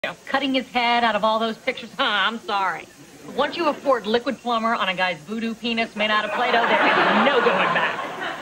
Cutting his head out of all those pictures. I'm sorry. Once you afford liquid plumber on a guy's voodoo penis made out of Play-Doh, there is no going back.